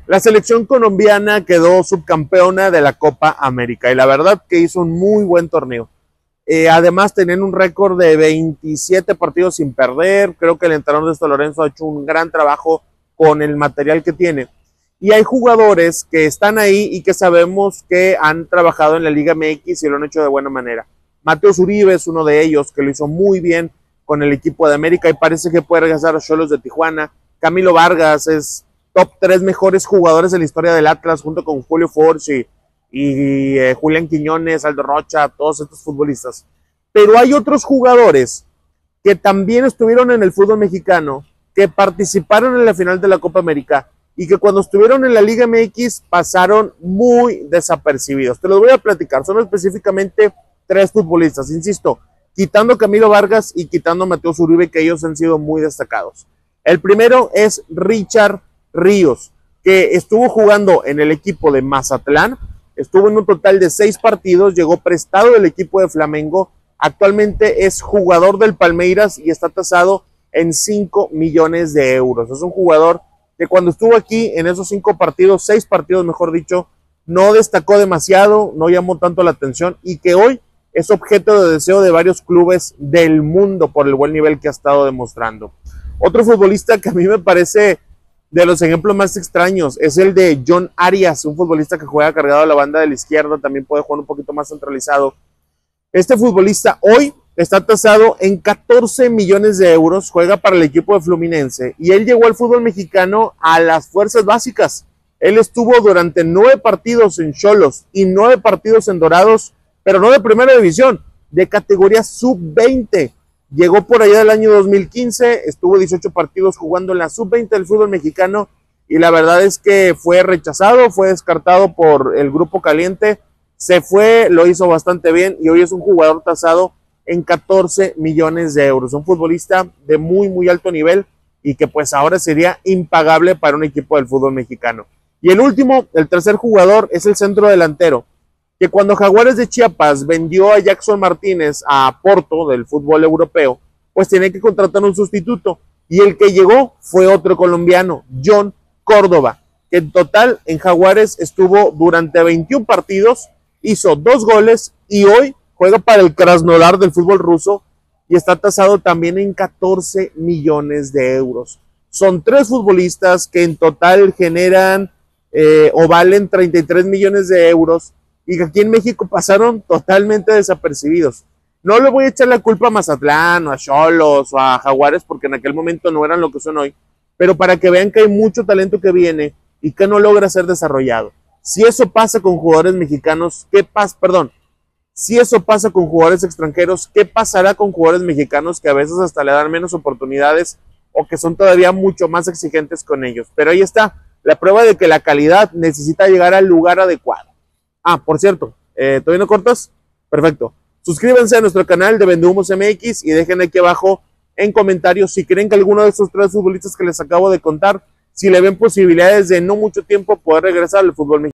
La selección colombiana quedó subcampeona de la Copa América y la verdad que hizo un muy buen torneo. Además tenían un récord de 27 partidos sin perder. Creo que el entrenador de esto Lorenzo ha hecho un gran trabajo con el material que tiene. Y hay jugadores que están ahí y que sabemos que han trabajado en la Liga MX y lo han hecho de buena manera. Mateus Uribe es uno de ellos que lo hizo muy bien con el equipo de América y parece que puede regresar a Xolos de Tijuana. Camilo Vargas es top 3 mejores jugadores de la historia del Atlas junto con Julio Furch y Julián Quiñones, Aldo Rocha, todos estos futbolistas. Pero hay otros jugadores que también estuvieron en el fútbol mexicano, que participaron en la final de la Copa América y que cuando estuvieron en la Liga MX pasaron muy desapercibidos. Te los voy a platicar, son específicamente 3 futbolistas, insisto, quitando Camilo Vargas y quitando Mateus Uribe, que ellos han sido muy destacados. El primero es Richard Ríos, que estuvo jugando en el equipo de Mazatlán, estuvo en un total de 6 partidos, llegó prestado del equipo de Flamengo, actualmente es jugador del Palmeiras y está tasado en 5 millones de euros. Es un jugador que cuando estuvo aquí en esos 5 partidos, 6 partidos mejor dicho, no destacó demasiado, no llamó tanto la atención y que hoy es objeto de deseo de varios clubes del mundo por el buen nivel que ha estado demostrando. Otro futbolista que a mí me parece de los ejemplos más extraños es el de John Arias, un futbolista que juega cargado a la banda de la izquierda, también puede jugar un poquito más centralizado. Este futbolista hoy está tasado en 14 millones de euros, juega para el equipo de Fluminense y él llegó al fútbol mexicano a las fuerzas básicas. Él estuvo durante 9 partidos en Xolos y 9 partidos en Dorados, pero no de primera división, de categoría sub-20. Llegó por allá del año 2015, estuvo 18 partidos jugando en la sub-20 del fútbol mexicano y la verdad es que fue rechazado, fue descartado por el Grupo Caliente, se fue, lo hizo bastante bien y hoy es un jugador tasado en 14 millones de euros. Un futbolista de muy alto nivel y que pues ahora sería impagable para un equipo del fútbol mexicano. Y el último, el tercer jugador es el centro delantero, que cuando Jaguares de Chiapas vendió a Jackson Martínez a Porto del fútbol europeo, pues tenía que contratar un sustituto. Y el que llegó fue otro colombiano, John Córdoba, que en total en Jaguares estuvo durante 21 partidos, hizo 2 goles y hoy juega para el Krasnodar del fútbol ruso y está tasado también en 14 millones de euros. Son 3 futbolistas que en total generan o valen 33 millones de euros y que aquí en México pasaron totalmente desapercibidos. No le voy a echar la culpa a Mazatlán o a Xolos o a Jaguares porque en aquel momento no eran lo que son hoy, pero para que vean que hay mucho talento que viene y que no logra ser desarrollado. Si eso pasa con jugadores mexicanos, si eso pasa con jugadores extranjeros, ¿qué pasará con jugadores mexicanos que a veces hasta le dan menos oportunidades o que son todavía mucho más exigentes con ellos? Pero ahí está, la prueba de que la calidad necesita llegar al lugar adecuado. Ah, por cierto, ¿todavía no cortas? Perfecto. Suscríbanse a nuestro canal de Vendehumos MX y dejen aquí abajo en comentarios si creen que alguno de estos 3 futbolistas que les acabo de contar, si le ven posibilidades de no mucho tiempo poder regresar al fútbol mexicano.